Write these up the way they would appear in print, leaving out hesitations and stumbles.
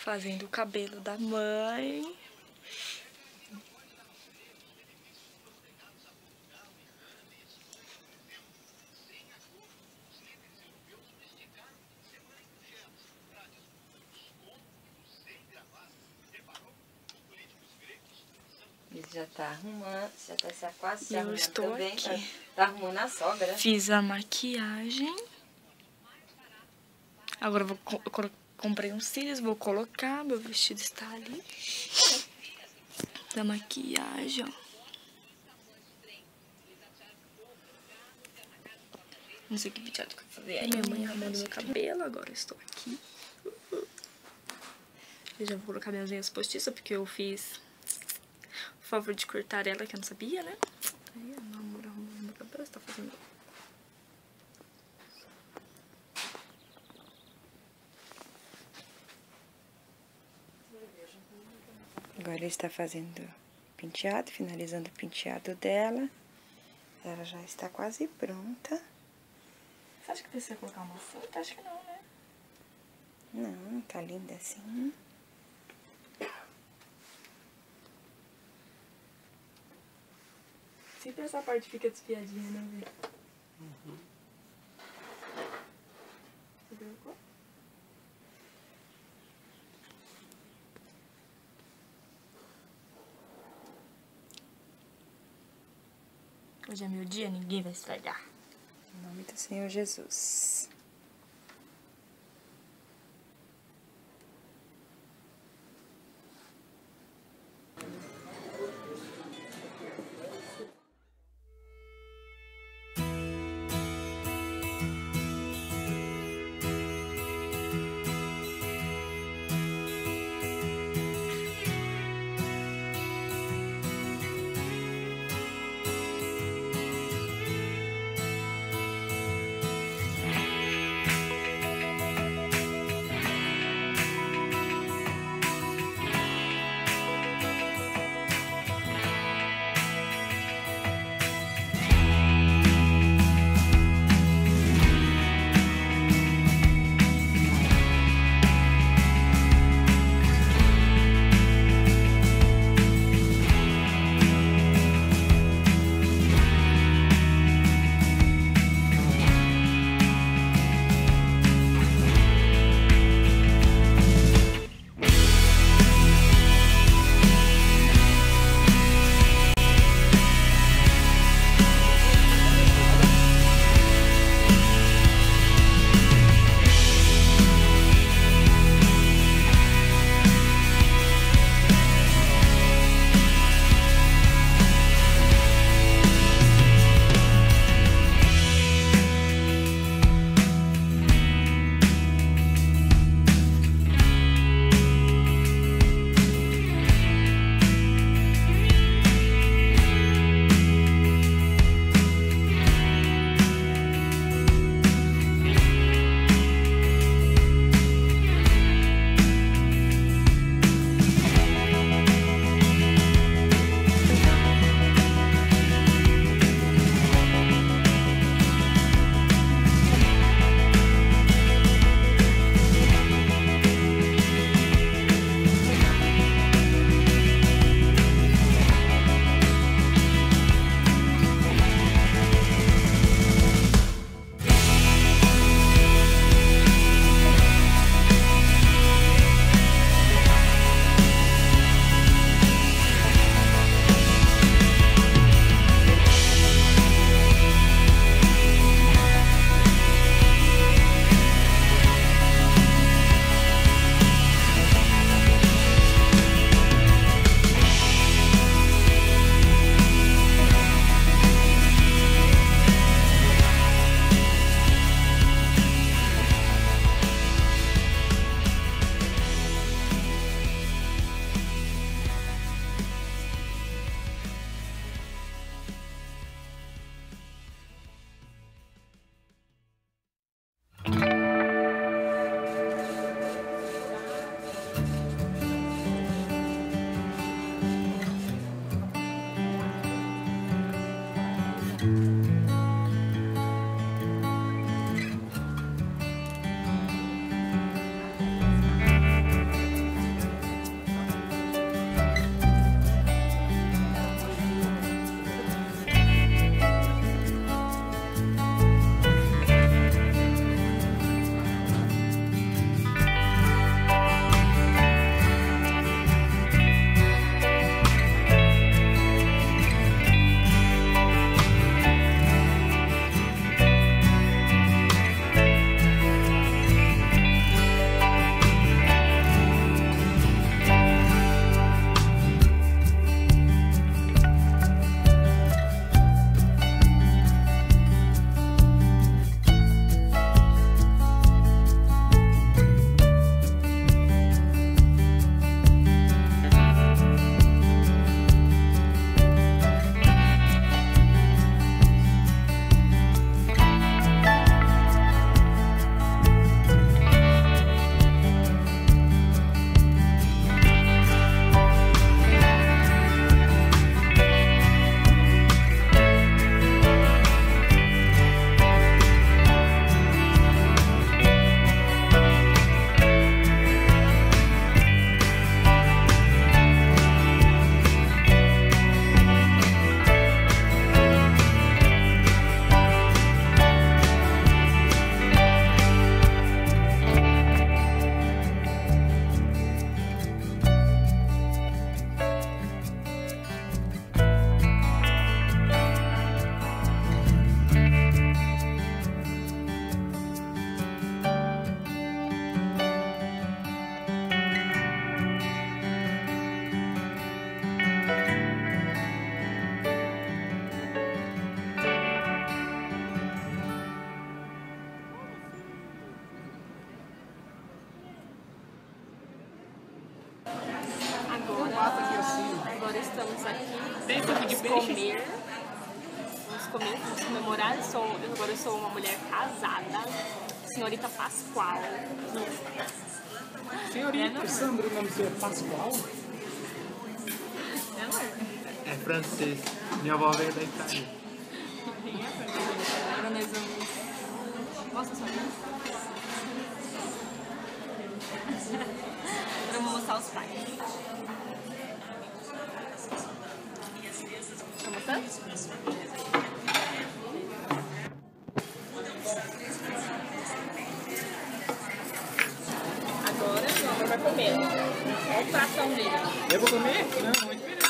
Fazendo o cabelo da mãe. Ele já tá arrumando, já tá quase se Eu arrumando estou também. aqui. Tá arrumando a sogra. Fiz a maquiagem. Agora eu comprei uns cílios, vou colocar. Meu vestido está ali. Da maquiagem, ó. Não sei que penteado que eu vou fazer aí. Minha mãe arrumando meu cabelo, agora eu estou aqui. Eu já vou colocar minhas unhas postiças, porque eu fiz o favor de cortar ela, que eu não sabia, né? Aí, meu amor arrumando meu cabelo, você tá fazendo... Agora ele está fazendo penteado, finalizando o penteado dela. Ela já está quase pronta. Você acha que precisa colocar uma fruta? Acho que não, né? Não, tá linda assim. Sempre essa parte fica desfiadinha, né, Vê? Você colocou? Hoje é meu dia, ninguém vai estragar. Em nome do Senhor Jesus. formato aqui assim. Agora estamos aqui. Tem suco de peixe? Vamos comemorar. Agora eu sou uma mulher casada. Senhorita Pascoal. Senhorita, Sandra, o nome seu é Pascoal? É francês. Minha avó veio da Itália. Agora nós vamos... Mostra sua mão. Agora eu vou mostrar os pais. Tá mostrando? Agora o amor vai comer. Olha o pratão dele. Eu vou comer? Não, muito diferente.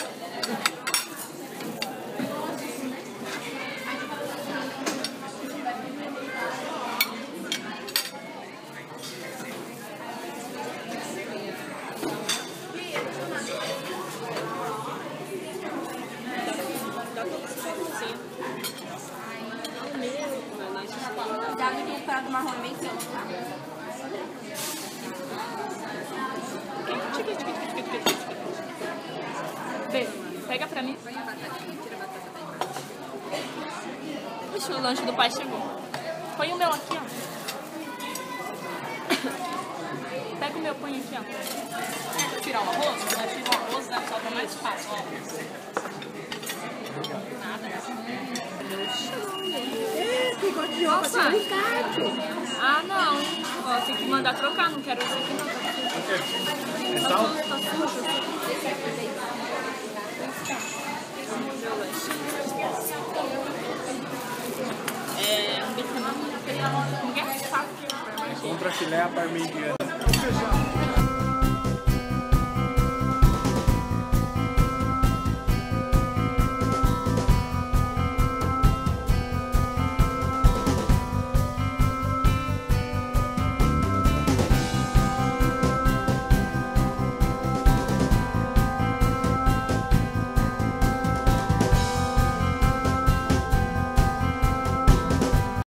Dá um prato marrom meio quente. Bê, pega pra mim. Puxa, o lanche do pai chegou. Põe o meu aqui, ó. Pega o meu, põe aqui, ó. Quer tirar o arroz? Vai tirar o arroz, né? Só tá mais fácil, ó. Nada. Nossa! Ah, não. Ó, tem que mandar trocar, não quero isso aqui não. É sal? Tá sujo. É um bife. Como é? Compra filé à parmegiana.